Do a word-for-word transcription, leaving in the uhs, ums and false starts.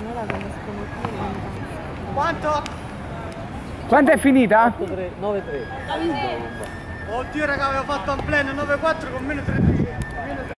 Quanto? Quanto è finita? nove tre. Oddio raga, avevo fatto un pleno nove quattro con meno tre.